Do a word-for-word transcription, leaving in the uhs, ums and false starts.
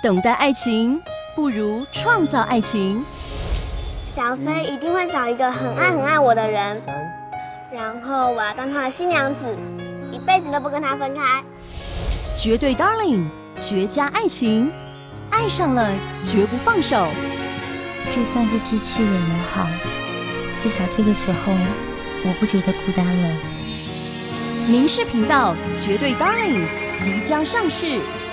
等待爱情不如创造爱情。 小飞一定会找一个很爱很爱我的人，然后我要当他的新娘子，一辈子都不跟他分开。 绝对 Darling， 绝佳爱情，爱上了绝不放手。 就算是机器人也好，至少这个时候我不觉得孤单了。 民视频道绝对 Darling 即将上市。